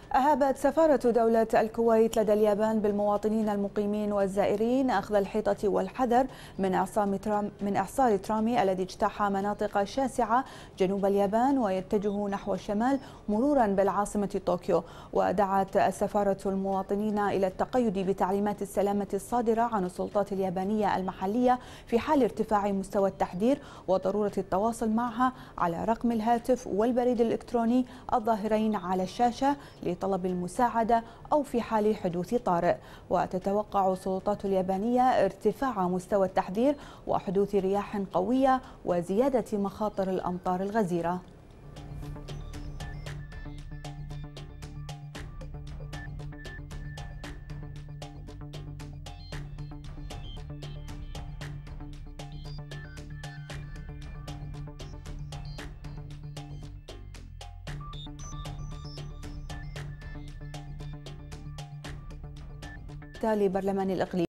أهابت سفارة دولة الكويت لدى اليابان بالمواطنين المقيمين والزائرين أخذ الحيطة والحذر من إعصار ترامي الذي اجتاح مناطق شاسعة جنوب اليابان ويتجه نحو الشمال مرورا بالعاصمة طوكيو. ودعت السفارة المواطنين إلى التقيد بتعليمات السلامة الصادرة عن السلطات اليابانية المحلية في حال ارتفاع مستوى التحذير وضرورة التواصل معها على رقم الهاتف والبريد الإلكتروني الظاهرين على الشاشة لطلب المساعدة أو في حال حدوث طارئ. وتتوقع السلطات اليابانية ارتفاع مستوى التحذير وحدوث رياح قوية وزيادة مخاطر الأمطار الغزيرة. تالي برلمان الإقليم